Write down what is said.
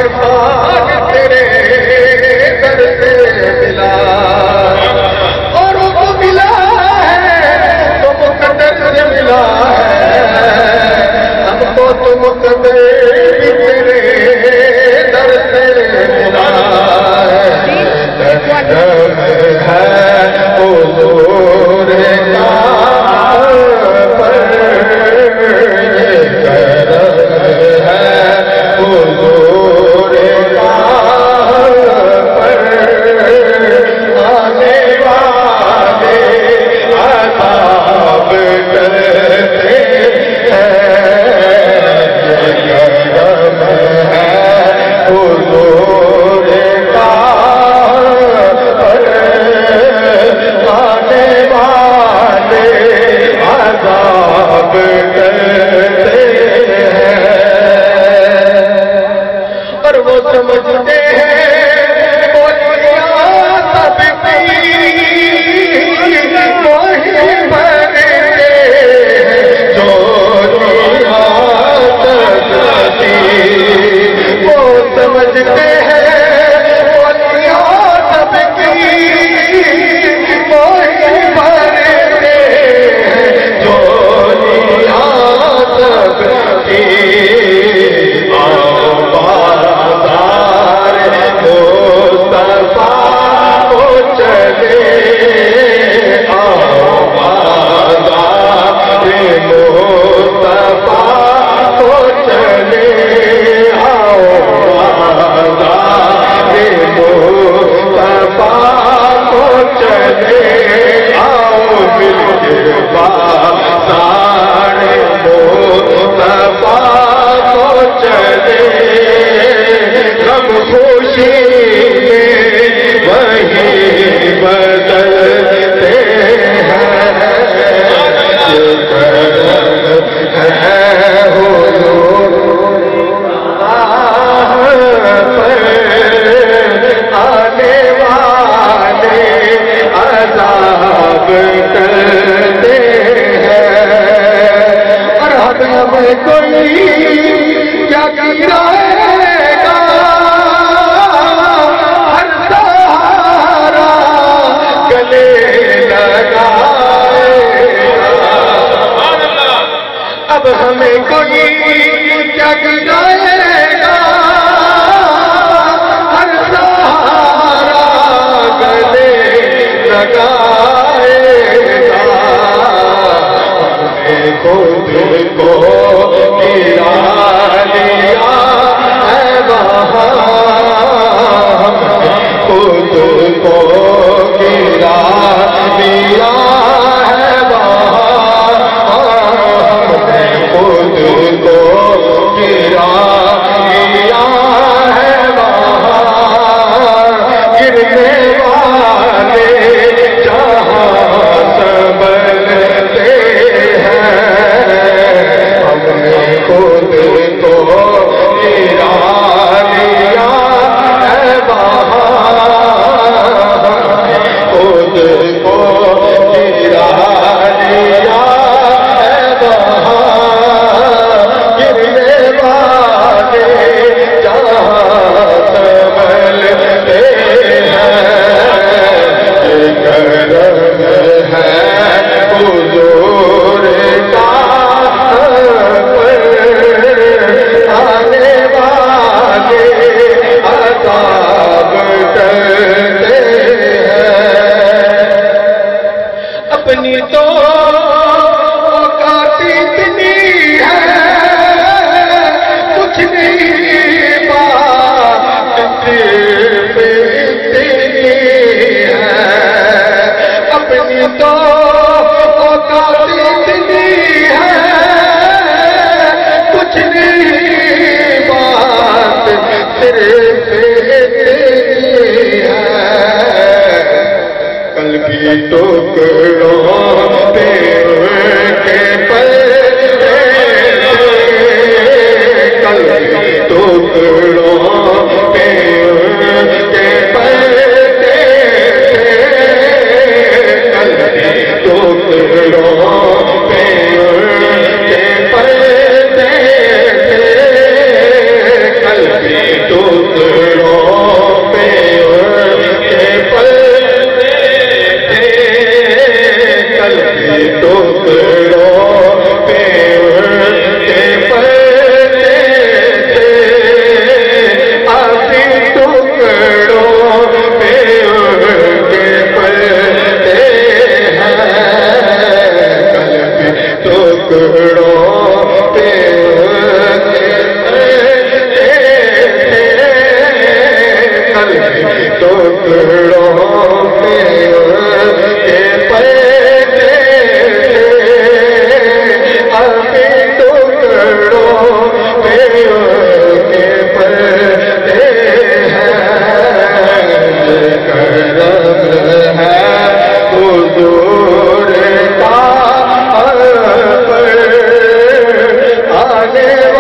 فرمان تیرے در سے ملا اور وہ ملا ہے تو مقدر سے ملا ہے ہم کو تو مقدر بھی تیرے در سے ملا ہے حضور کا پر یہ کرم ہے حضور کا پر آنے والے عذاب کرتے ہیں یہ کرم ہے حضور کا پر آنے والے عذاب کرتے ہیں اور وہ سمجھتے ہیں بولیاں سب وہی بھرتے جو دیا سکتی وہ سمجھتے ہیں بولیاں سب وہی بھرتے جو دیا سکتی اب ہمیں کوئی کیا گرائے گا ہر سہارا گلے لگائے گا ہمیں خود کو گرا لیا ہے وہاں خود کو گرا لیا اپنی تو اوقات اتنی ہے کچھ نہیں بات صرف اتنی ہے اپنی تو اوقات اتنی ہے کچھ نہیں بات صرف اتنی ہے کل بھی ٹوکروں پہ کے پلے کل بھی ٹوکروں پہ کے پلے کل بھی ٹوکروں پہ کے پلے کل بھی ٹوکروں ٹکڑوں پہ کے پردے ابھی ٹکڑوں پہ کے پردے ہیں کرم ہے حضور کا پر آنے